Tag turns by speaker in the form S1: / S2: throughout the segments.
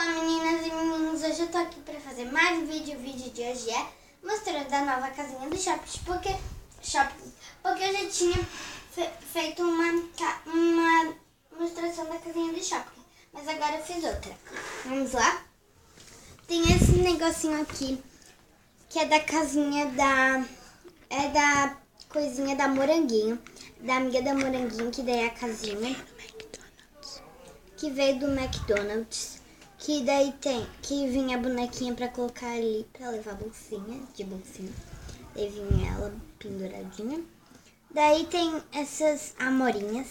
S1: Olá meninas e meninos, hoje eu tô aqui pra fazer mais um vídeo. O vídeo de hoje é mostrando a nova casinha do shopping, porque eu já tinha feito uma mostração da casinha do shopping, mas agora eu fiz outra. Vamos lá? Tem esse negocinho aqui, que é da casinha da coisinha da Moranguinho, da amiga da Moranguinho, que daí é a casinha que veio do McDonald's, que daí que vinha a bonequinha pra colocar ali, pra levar bolsinha, daí vinha ela penduradinha. Daí tem essas amorinhas,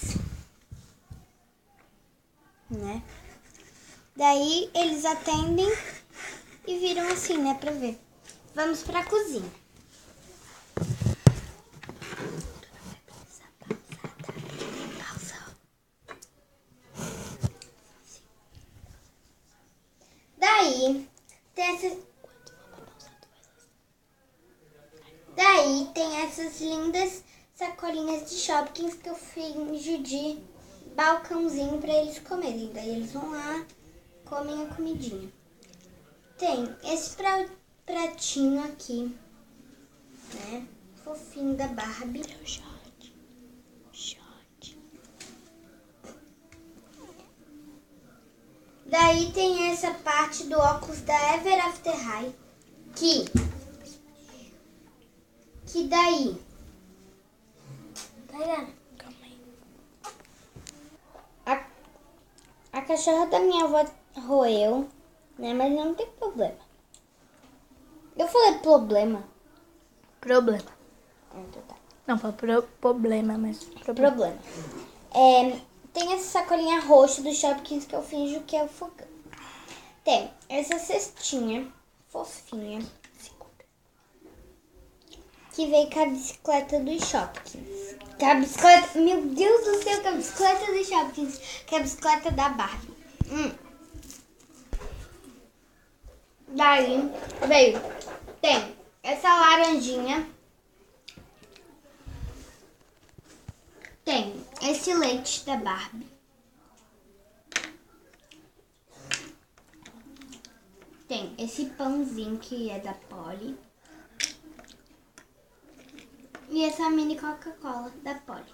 S1: né? Daí eles atendem e viram assim, né, pra ver. Vamos pra cozinha. Daí tem essas lindas sacolinhas de shopping que eu fingi de balcãozinho para eles comerem. Daí eles vão lá, comem a comidinha. Tem esse pratinho aqui, né? Fofinho da Barbie. Daí tem essa parte do óculos da Ever After High, que daí... Calma aí. A cachorra da minha avó roeu, né? Mas não tem problema. Eu falei problema.
S2: Problema.
S1: Então tá.
S2: Não, foi problema, mas...
S1: Problema. Tem essa sacolinha roxa do Shopkins que eu finjo que é o fogão. Tem essa cestinha fofinha que veio com a bicicleta do Shopkins. Que a bicicleta... Meu Deus do céu, que a bicicleta do Shopkins. Que é a bicicleta da Barbie. Daí veio... Tem essa laranjinha. Tem esse leite da Barbie. Tem esse pãozinho que é da Polly. E essa mini Coca-Cola da Polly.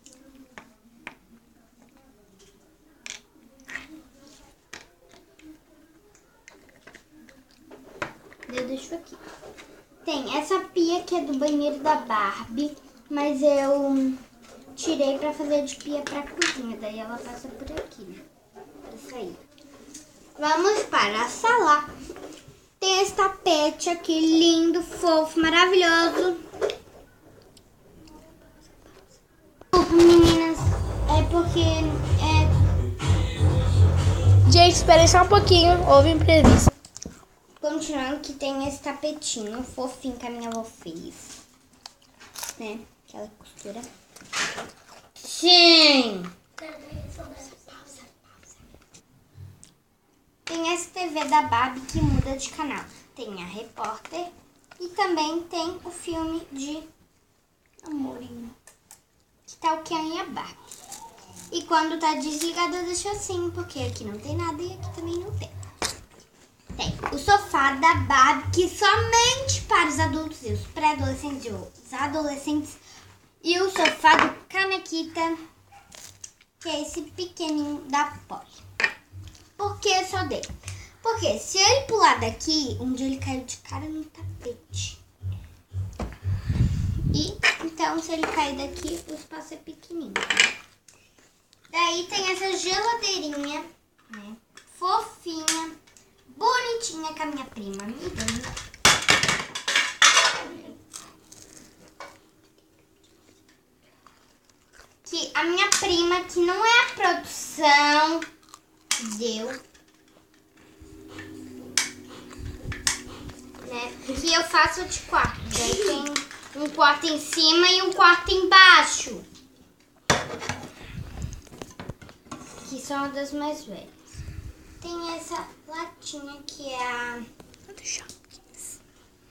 S1: Eu deixo aqui. Tem essa pia que é do banheiro da Barbie, mas eu tirei pra fazer de pia pra cozinha. Daí ela passa por aqui, né? Pra sair. Vamos para a sala. Tem esse tapete aqui, lindo, fofo, maravilhoso. Meninas, é porque
S2: Gente, esperem só um pouquinho, houve imprevisto.
S1: Continuando, que tem esse tapetinho fofinho que a minha avó fez, né? Aquela costura. Sim! Tem essa TV da Barbie que muda de canal. Tem a Repórter e também tem o filme de Amorinho, que tá o Ken e a Barbie. E quando tá desligado eu deixo assim, porque aqui não tem nada e aqui também não tem. Tem o sofá da Barbie, que somente para os adultos e os pré-adolescentes e os adolescentes. E o sofá do Canequita, que é esse pequenininho da Polly. Por que só dele? Porque se ele pular daqui, um dia ele caiu de cara no tapete. E então, se ele cair daqui, o espaço é pequenininho. Daí tem essa geladeirinha, né? Fofinha, bonitinha, com a minha prima me dando. Que a minha prima, que não é a produção, deu, né? Que eu faço de quarto. Daí tem um quarto em cima e um quarto embaixo, que são das mais velhas. Tem essa latinha que é a
S2: do Shopkins.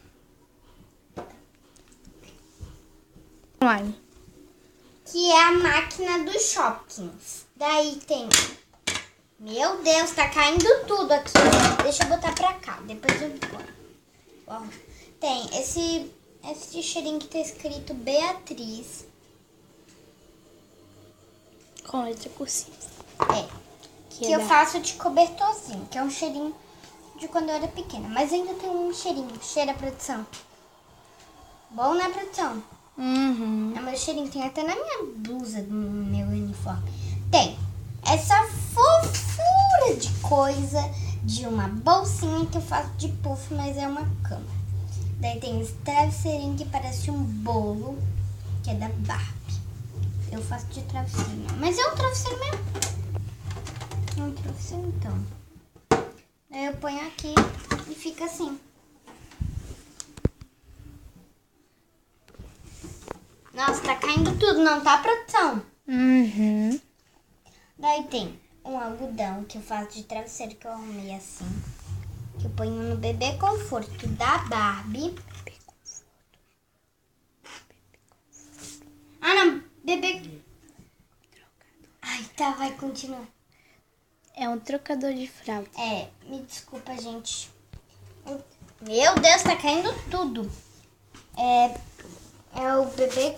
S2: Online.
S1: Que é a máquina do Shopkins. Daí tem... Meu Deus, tá caindo tudo aqui. deixa eu botar pra cá, depois eu ponho. Ó, tem esse cheirinho que tá escrito Beatriz.
S2: Com letra cursiva.
S1: Que eu faço de cobertorzinho, que é um cheirinho de quando eu era pequena. Mas ainda tem um cheirinho. Cheira a produção. Bom, né, produção?
S2: Uhum.
S1: É meu cheirinho. Tem até na minha blusa, no meu uniforme. Tem essa fofura de coisa de uma bolsinha que eu faço de puff, mas é uma cama. Daí tem esse travesseirinho que parece um bolo, que é da Barbie. Eu faço de travesseiro, mas é um travesseiro mesmo. É um travesseiro, então. Daí eu ponho aqui e fica assim. Nossa, tá caindo tudo, não tá, produção?
S2: Uhum.
S1: Daí tem um algodão que eu faço de travesseiro, que eu arrumei assim. Que eu ponho no Bebê Conforto da Barbie. Ah, não. Bebê... Ai, tá, vai continuar.
S2: É um trocador de fralda.
S1: Me desculpa, gente. Meu Deus, tá caindo tudo. É o bebê...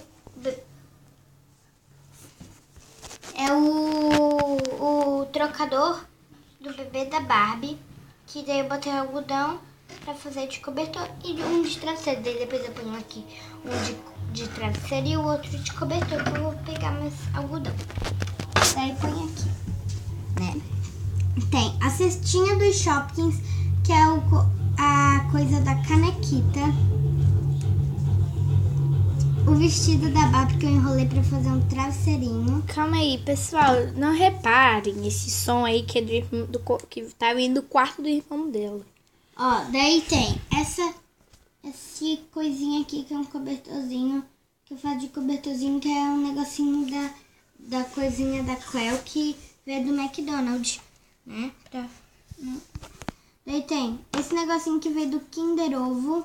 S1: É o trocador do bebê da Barbie. Que daí eu botei algodão pra fazer de cobertor e um de travesseiro. Daí depois eu ponho aqui um de travesseiro e o outro de cobertor, que eu vou pegar mais algodão. Daí põe aqui, né? Tem a cestinha dos shoppings, que é a coisa da canequita. O vestido da Barbie que eu enrolei pra fazer um travesseirinho.
S2: Calma aí, pessoal. Não reparem esse som aí que é que tá vindo do quarto do irmão dela.
S1: Ó, daí tem esse coisinha aqui que é um cobertorzinho. Que eu faço de cobertorzinho, que é um negocinho da coisinha da Cleo que veio do McDonald's, né? Daí tem esse negocinho que veio do Kinder Ovo.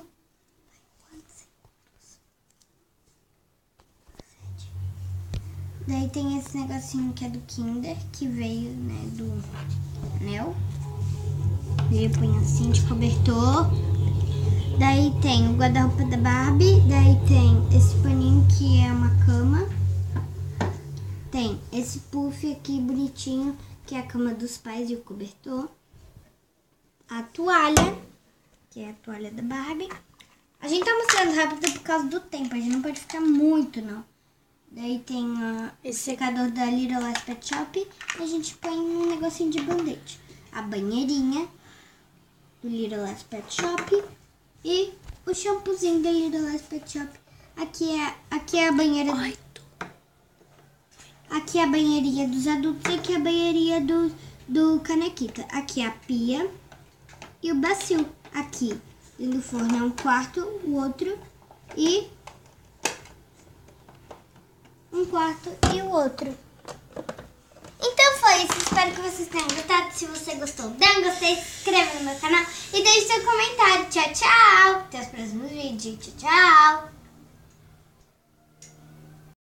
S1: Daí tem esse negocinho que é do Kinder, que veio, né, do Anel. Daí eu ponho assim de cobertor. Daí tem o guarda-roupa da Barbie. Daí tem esse paninho que é uma cama. Tem esse puff aqui bonitinho, que é a cama dos pais e o cobertor. A toalha, que é a toalha da Barbie. A gente tá mostrando rápido por causa do tempo, a gente não pode ficar muito, não. Daí tem o secador da Little Last Pet Shop e a gente põe um negocinho de band-aid. A banheirinha do Little Last Pet Shop e o shampoozinho da Little Last Pet Shop. Aqui é a banheira... Aqui é a banheirinha dos adultos e aqui é a banheirinha do canequita. Aqui é a pia e o bacio. Aqui dentro do forno é um quarto, o outro e... um quarto e o outro. Então foi isso. Espero que vocês tenham gostado. Se você gostou, dê um gostei, se inscreva no meu canal e deixe seu comentário. Tchau, tchau. Até os próximos vídeos. Tchau, tchau.